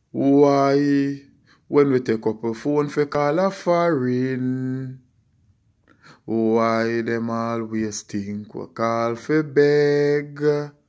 Why, when we take up a phone for call a foreign, why them always think we call for beg?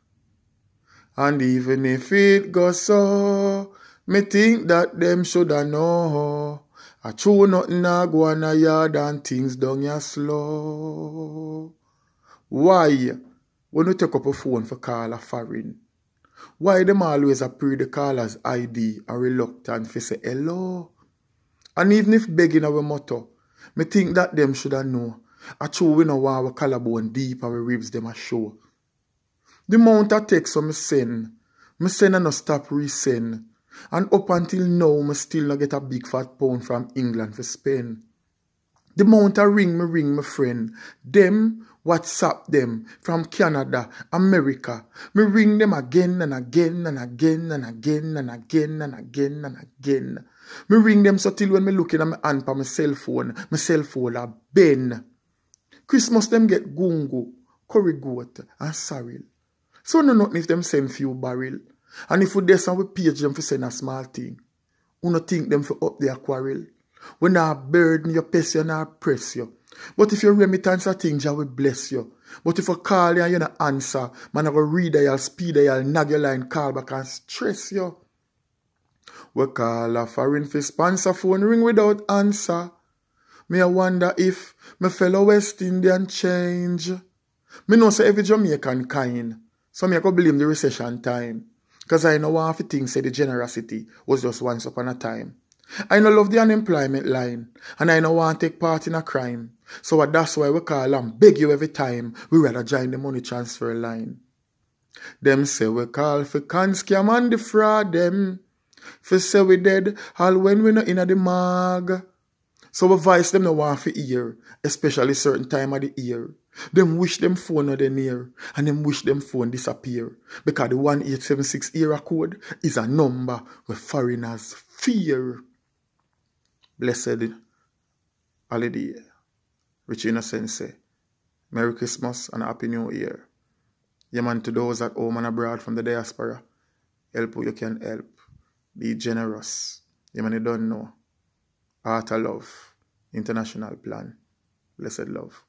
And even if it goes so, me think that them shoulda know. I true nothing a go on a yard and things down ya slow. Why, when we take up a phone for call a foreign, why them always a pre the caller's ID and reluctant to say hello? And even if begging our motto, me think that them shoulda know. I true we know why our collarbone deep and we ribs them a show. The amount of text me send and no stop resend. And up until now, me still not get a big fat pound from England for spend. The amount of ring my friend, them, WhatsApp them, from Canada, America. Me ring them again and again and again and again and again and again and again. Me ring them so till when me looking at my hand for my cell phone a bend. Christmas them get gungo, curry goat and sorrel. So no nothing if them send few barrel. And if we descend we page them for send a small thing. You no think them for up their quarrel. When I burden you, pest you, and I press you. But if your remittance a thing, Jah will bless you. But if I call you and you no answer, man I go read you, speed you, nag your line, call back and stress you. We call a foreign for sponsor phone ring without answer. Me I wonder if my fellow West Indian change. Me know say every Jamaican kind. So me I go blame the recession time. Cause I know one of the things say the generosity was just once upon a time. I know love the unemployment line. And I know want to take part in a crime. So that's why we call and beg you every time we rather join the money transfer line. Them say we call for con scam and the fraud them. For say we dead all when we not in the mag. So we voice them no want for hear, especially certain time of the year. Them wish them phone no they near, and them wish them phone disappear. Because the 1876 era code is a number where foreigners fear. Blessed holiday. Rich Innocent say, Merry Christmas and Happy New Year. Yeah man, to those at home and abroad from the diaspora, help who you can help. Be generous. Yeah man, you don't know. Art of Love, International Plan. Blessed love.